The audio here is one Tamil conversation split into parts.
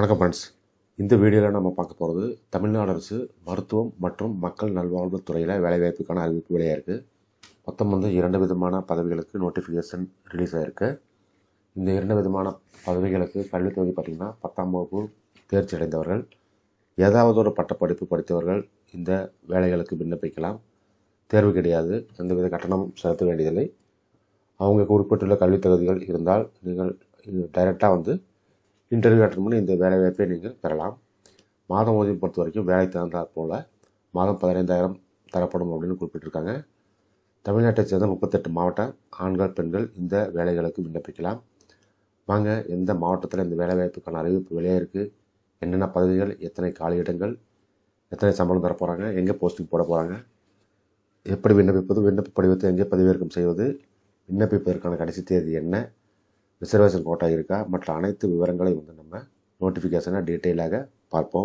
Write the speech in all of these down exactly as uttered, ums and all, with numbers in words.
வணக்கம் ஃப்ரெண்ட்ஸ். இந்த வீடியோவில் நம்ம பார்க்க போகிறது தமிழ்நாடு அரசு மருத்துவம் மற்றும் மக்கள் நல்வாழ்வுத் துறையில் வேலைவாய்ப்புக்கான அறிவிப்பு வெளியாக இருக்குது. மொத்தம் வந்து இரண்டு விதமான பதவிகளுக்கு நோட்டிஃபிகேஷன் ரிலீஸ் ஆகிருக்கு. இந்த இரண்டு விதமான பதவிகளுக்கு கல்வித் தொகுதி பார்த்திங்கன்னா பத்தாம் வகுப்பு தேர்ச்சி அடைந்தவர்கள், ஏதாவது ஒரு பட்டப்படிப்பு படித்தவர்கள் இந்த வேலைகளுக்கு விண்ணப்பிக்கலாம். தேர்வு கிடையாது, எந்தவித கட்டணம் செலுத்த வேண்டியதில்லை. அவங்க குறிப்பிட்டுள்ள கல்வித் தகுதிகள் இருந்தால் நீங்கள் டைரெக்டாக வந்து இன்டர்வியூ அட்டன் பண்ணி இந்த வேலை வாய்ப்பை நீங்கள் பெறலாம். மாதம் ஊதியம் பொறுத்த வரைக்கும் வேலை தகுந்தாற் போல் மாதம் பதினைந்தாயிரம் தரப்படும் அப்படின்னு குறிப்பிட்டிருக்காங்க. தமிழ்நாட்டை சேர்ந்த முப்பத்தெட்டு மாவட்ட ஆண்கள் பெண்கள் இந்த வேலைகளுக்கு விண்ணப்பிக்கலாம். வாங்க, எந்த மாவட்டத்தில் இந்த வேலை வாய்ப்புக்கான அறிவிப்பு வெளியாக இருக்குது, என்னென்ன பதவிகள், எத்தனை காலியிடங்கள், எத்தனை சம்பளம் தர போகிறாங்க, எங்கே போஸ்டிங் போட போகிறாங்க, எப்படி விண்ணப்பிப்பது, விண்ணப்ப படிவத்தை எங்கே பதிவிறக்கம் செய்வது, விண்ணப்பிப்பதற்கான கடைசி தேதி என்ன, ரிசர்வேஷன் கோட்டா இருக்கா, மற்ற அனைத்து விவரங்களையும் வந்து நம்ம நோட்டிஃபிகேஷனை டீட்டெயிலாக பார்ப்போம்.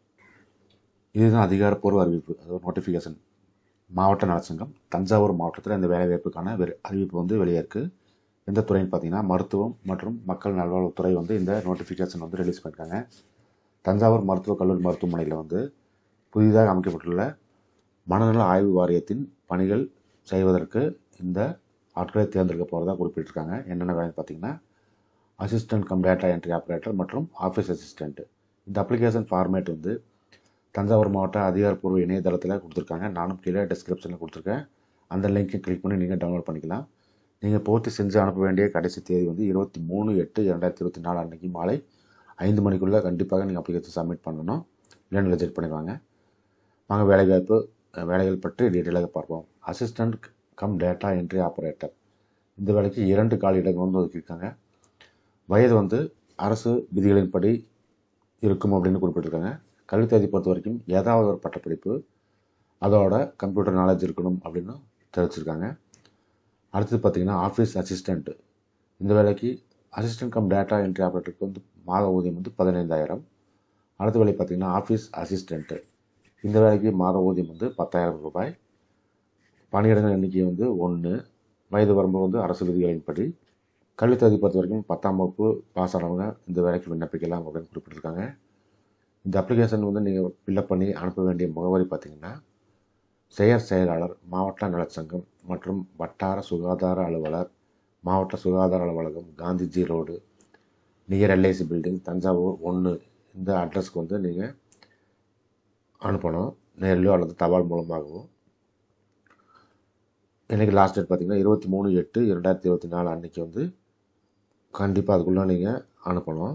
இதுதான் அதிகாரப்பூர்வ அறிவிப்பு, அதாவது நோட்டிஃபிகேஷன். மாவட்ட நலச்சங்கம் தஞ்சாவூர் மாவட்டத்தில் இந்த வேலைவாய்ப்புக்கான அறிவிப்பு வந்து வெளியே இருக்குது. எந்த துறைன்னு பார்த்தீங்கன்னா மருத்துவம் மற்றும் மக்கள் நல்வாழ்வுத்துறை வந்து இந்த நோட்டிஃபிகேஷன் வந்து ரிலீஸ் பண்ணியிருக்காங்க. தஞ்சாவூர் மருத்துவக் கல்லூரி மருத்துவமனையில் வந்து புதிதாக அமைக்கப்பட்டுள்ள மனநல ஆய்வு வாரியத்தின் பணிகள் செய்வதற்கு இந்த ஆட்களை தேர்ந்தெடுக்க போகிறதா குறிப்பிட்டிருக்காங்க. என்னென்ன வேலைன்னு பார்த்தீங்கன்னா assistant cum data entry operator மற்றும் ஆஃபீஸ் அசிஸ்டண்ட். இந்த அப்ளிகேஷன் ஃபார்மேட் வந்து தஞ்சாவூர் மாவட்ட அதிகாரப்பூர்வ இணையதளத்தில் கொடுத்துருக்காங்க. நானும் கீழே டிஸ்கிரிப்ஷனில் கொடுத்துருக்கேன். அந்த லிங்க்கை கிளிக் பண்ணி நீங்கள் டவுன்லோட் பண்ணிக்கலாம். நீங்கள் பூர்த்தி செஞ்சு அனுப்ப வேண்டிய கடைசி தேதி வந்து இருபத்தி மூணு எட்டு இரண்டாயிரத்தி இருபத்தி நாலு அன்றைக்கி மாலை ஐந்து மணிக்குள்ளே கண்டிப்பாக நீங்கள் அப்ளிகேஷன் சப்மிட் பண்ணணும், இல்லைன்னு ரிஜெக்ட் பண்ணிடுவாங்க. வாங்க வேலைவாய்ப்பு வேலைகள் பற்றி டீட்டெயிலாக பார்ப்போம். Assistant cum data entry operator இந்த வேலைக்கு இரண்டு காலி இடங்கள் வந்து ஒதுக்கியிருக்காங்க. வயது வந்து அரசு விதிகளின்படி இருக்கும் அப்படின்னு குறிப்பிட்டிருக்காங்க. கல்வித் தகுதி பொறுத்த வரைக்கும் ஏதாவது ஒரு பட்டப்படிப்பு, அதோட கம்ப்யூட்டர் நாலேஜ் இருக்கணும் அப்படின்னு தெரிவிச்சிருக்காங்க. அடுத்தது பார்த்திங்கன்னா ஆஃபீஸ் அசிஸ்டண்ட். இந்த வேலைக்கு அசிஸ்டன்ட் கம் டேட்டா என்ட்ரி ஆப்ரேட்டருக்கு வந்து மாத ஊதியம் வந்து பதினைந்தாயிரம். அடுத்த வேலை பார்த்திங்கன்னா ஆஃபீஸ் அசிஸ்டண்ட்டு. இந்த வேலைக்கு மாத ஊதியம் வந்து பத்தாயிரம் ரூபாய். பணியிடங்கள் எண்ணிக்கை வந்து ஒன்று. வயது வரம்பு வந்து அரசு விதிகளின்படி. கல்வித் தகுதி பொறுத்த வரைக்கும் பத்தாம் வகுப்பு பாஸ் ஆனவங்க இந்த வேலைக்கு விண்ணப்பிக்கலாம் அப்படின்னு குறிப்பிட்டிருக்காங்க. இந்த அப்ளிகேஷன் வந்து நீங்கள் ஃபில்அப் பண்ணி அனுப்ப வேண்டிய முகவரி பார்த்திங்கன்னா செயற் செயலாளர், மாவட்ட நலச்சங்கம் மற்றும் வட்டார சுகாதார அலுவலர், மாவட்ட சுகாதார அலுவலகம், Gandhiji road, near LIC building, Thanjavur ஒன்று. இந்த அட்ரஸ்க்கு வந்து நீங்கள் அனுப்பணும், நேரிலோ அல்லது தபால் மூலமாகவோ. இன்றைக்கி லாஸ்ட் டேட் பார்த்திங்கன்னா இருபத்தி மூணு எட்டு இரண்டாயிரத்தி இருபத்தி நாலு அன்றைக்கி வந்து கண்டிப்பாக அதுக்குள்ளே நீங்கள் அனுப்பணும்.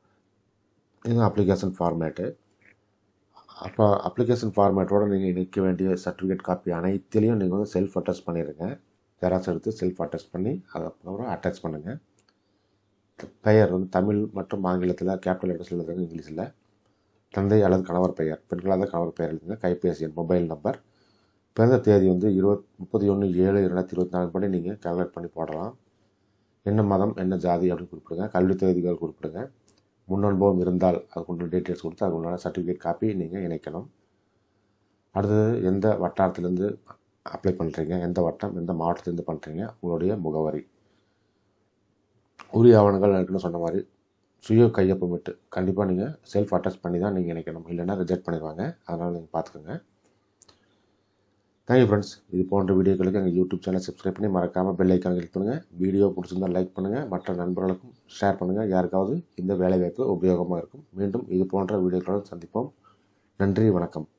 இது அப்ளிகேஷன் ஃபார்மேட்டு. அப்போ அப்ளிகேஷன் ஃபார்மேட்டோடு நீங்கள் இணைக்க வேண்டிய சர்டிஃபிகேட் காப்பி அனைத்திலையும் நீங்கள் வந்து செல்ஃப் அட்டஸ்ட் பண்ணிடுங்க. ஜெராக்ஸ் எடுத்து செல்ஃப் அட்டஸ்ட் பண்ணி அதுக்கப்புறம் அட்டாச் பண்ணுங்கள். பெயர் வந்து தமிழ் மற்றும் ஆங்கிலத்தில் கேபிட்டல் லெட்டர்ஸ் எழுதுங்க, இங்கிலீஷில். தந்தை அல்லது கணவர் பெயர், பெண்களாக கணவர் பெயர் எழுதுங்க. கைபேசி எண், மொபைல் நம்பர். பிறந்த தேதி வந்து இருபத் முப்பத்தி ஒன்று ஏழு இரண்டாயிரத்தி இருபத்தி நாலு படி நீங்கள் கால்குலேட் பண்ணி போடலாம். என்ன மதம், என்ன ஜாதி அப்படின்னு குறிப்பிடுங்க. கல்வித் தகுதிகள் குறிப்பிடுங்க. முன் அனுபவம் இருந்தால் அதுக்குள்ள டீட்டெயில்ஸ் கொடுத்து அதுக்குள்ள சர்டிஃபிகேட் காப்பி நீங்கள் இணைக்கணும். அடுத்தது எந்த வட்டாரத்துலேருந்து அப்ளை பண்ணுறீங்க, எந்த வட்டம், எந்த மாவட்டத்துலேருந்து பண்ணுறீங்க, உங்களுடைய முகவரி. உரிய ஆவணங்கள் இருக்குன்னு சொன்ன மாதிரி சுய கையொப்பமிட்டு கண்டிப்பாக நீங்கள் செல்ஃப் அட்டஸ்ட் பண்ணி தான் நீங்கள் இணைக்கணும், இல்லைன்னா ரிஜெக்ட் பண்ணிடுவாங்க. அதனால் நீங்கள் பார்த்துக்கோங்க. Thank you friends. இது போன்ற வீடியோக்களுக்கு எங்கள் யூடியூப் சேனல் சப்ஸ்கிரைப் பண்ணி மறக்காமல் பெல் ஐக்கான் கிளிக் பண்ணுங்கள். வீடியோ பிடிச்சிருந்தால் லைக் பண்ணுங்கள், மற்ற நண்பர்களுக்கும் ஷேர் பண்ணுங்கள். யாருக்காவது இந்த வேலைவாய்ப்பு உபயோகமாக இருக்கும். மீண்டும் இது போன்ற வீடியோக்களுடன் சந்திப்போம். நன்றி, வணக்கம்.